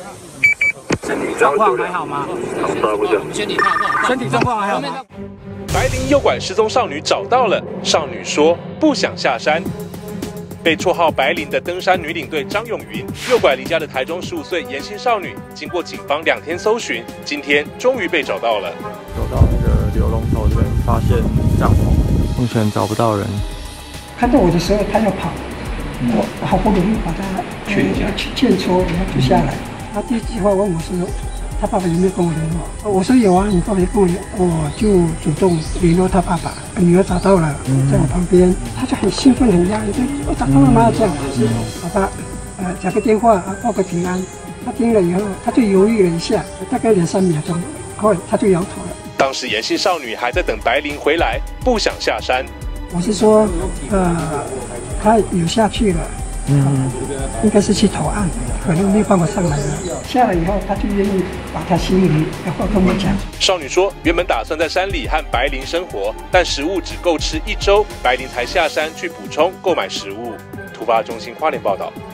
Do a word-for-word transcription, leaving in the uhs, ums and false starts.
身体状况还好吗？身体状况，身体状况还好吗？ 白灵诱拐失踪少女找到了，少女说不想下山。被绰号白灵的登山女领队张永云诱拐离家的台中十五岁颜姓少女，经过警方两天搜寻，今天终于被找到了。 走到那个流龙头这边，发现帐篷，目前找不到人。 看到我的时候，他要跑，我好不容易把他劝劝说，然后就下来。他第一句话问我说：“他爸爸有没有跟我联络？”我说有啊，你爸爸跟我联络，我就主动联络他爸爸。女儿找到了，在我旁边，他就很兴奋，很压抑，我找到了吗？这样，爸爸，呃，打个电话啊，报个平安。他听了以后，他就犹豫了一下，大概两三秒钟，后来他就摇头了。 当时颜姓少女还在等白灵回来，不想下山。 我是说，呃，他有下去了。嗯，应该是去投案，可能没有办法上来了。下来以后，他就愿意把他行李然后跟我讲。 少女说，原本打算在山里和白灵生活，但食物只够吃一周，白灵才下山去补充购买食物。突发中心花莲报道。